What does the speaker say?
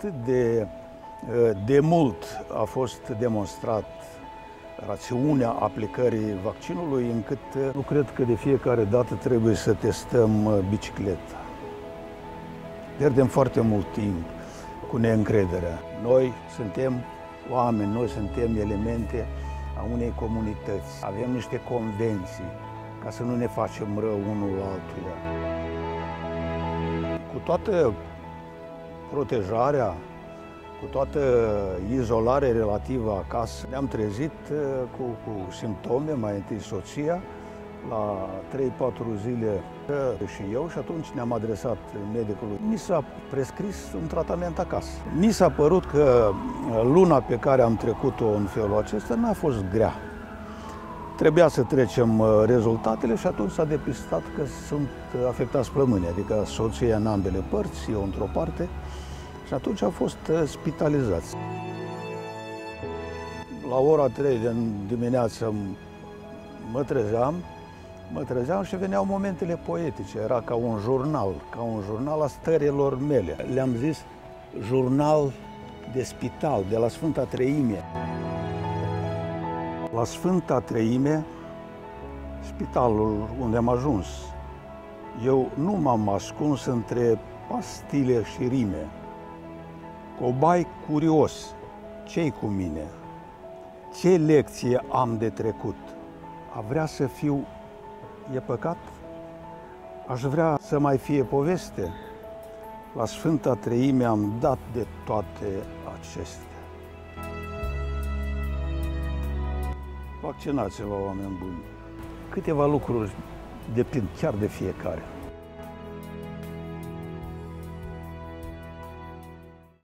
atât de mult a fost demonstrat rațiunea aplicării vaccinului, încât nu cred că de fiecare dată trebuie să testăm bicicleta. Pierdem foarte mult timp cu neîncrederea. Noi suntem oameni, noi suntem elemente a unei comunități. Avem niște convenții ca să nu ne facem rău unul altuia. Cu toată protejarea, cu toată izolarea relativă acasă, ne-am trezit cu simptome, mai întâi soția, la 3-4 zile și eu, și atunci ne-am adresat medicului. Mi s-a prescris un tratament acasă. Mi s-a părut că luna pe care am trecut-o în felul acesta n-a fost grea. Trebuia să trecem rezultatele și atunci s-a depistat că sunt afectați plămânii, adică soția în ambele părți, eu într-o parte, și atunci au fost spitalizați. La ora 3 de dimineață mă trezeam și veneau momentele poetice. Era ca un jurnal a stărilor mele. Le-am zis jurnal de spital, de la Sfânta Treime. La Sfânta Treime, spitalul unde am ajuns, eu nu m-am ascuns între pastile și rime. Cobai curios, ce-i cu mine? Ce lecție am de trecut? A vrea să fiu, e păcat? Aș vrea să mai fie poveste. La Sfânta Treime am dat de toate acestea. Vaccinați-vă, oameni buni. Câteva lucruri depind chiar de fiecare.